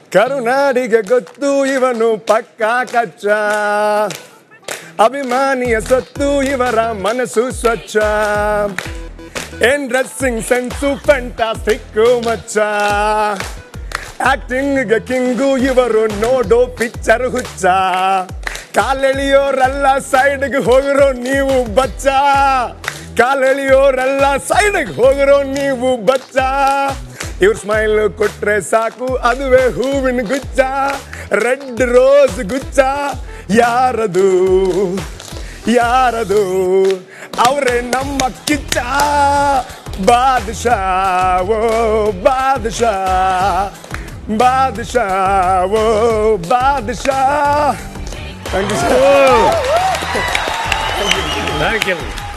ಕರುನಾಡಿಗೆ ಗೊತ್ತು ಇವನು ಪಕ್ಕಾ ಕಚ್ಚ, ಅಭಿಮಾನಿಯ ಸೊತ್ತು ಇವರ ಮನಸ್ಸು ಸ್ವಚ್ಛ, ಏನ್ ಡ್ರೆಸ್ಸಿಂಗ್ ಸೆನ್ಸು ಫ್ಯಾಂಟಾಸ್ಟಿಕ್ ಮಚ್ಚ, ಆಕ್ಟಿಂಗ್ಗೆ ಕಿಂಗು ಇವರು ನೋಡೋ ಪಿಕ್ಚರ್ ಹುಚ್ಚ, ಕಾಲೆಳೆಯೋರೆಲ್ಲ ಸೈಡ್ಗೆ ಹೋಗಿರೋ ನೀವು ಬಚ್ಚ, ಕಾಲೆಳೆಯೋರೆಲ್ಲ ಸೈಡ್ಗೆ ಹೋಗಿರೋ ನೀವು ಬಚ್ಚ, ಇವ್ರ ಸ್ಮೈಲ್ ಕೊಟ್ರೆ ಸಾಕು ಅದುವೇ ಹೂವಿನ ಗುಚ್ಚ, ರೆಡ್ ರೋಸ್ ಗುಚ್ಚ, ಯಾರದು ಯಾರದು ಅವರೇ ನಮ್ಮ ಕಿಚ್ಚ, ಬಾದಶಾ ಓ ಬಾದಶಾ, ಬಾದಶಾ ಓ ಬಾದಶಾ. Thank you sir. Thank you.